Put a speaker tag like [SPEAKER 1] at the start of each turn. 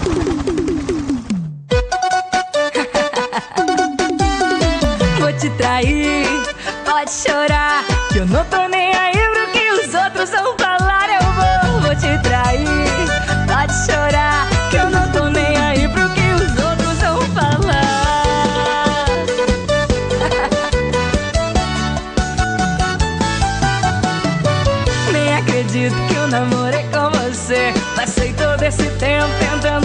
[SPEAKER 1] Vou te trair, pode chorar, que eu não tô nem aí pro que os outros vão falar. Eu vou te trair, pode chorar, que eu não tô nem aí pro que os outros vão falar. Nem acredito que eu namorei com você. Passei todo esse tempo tentando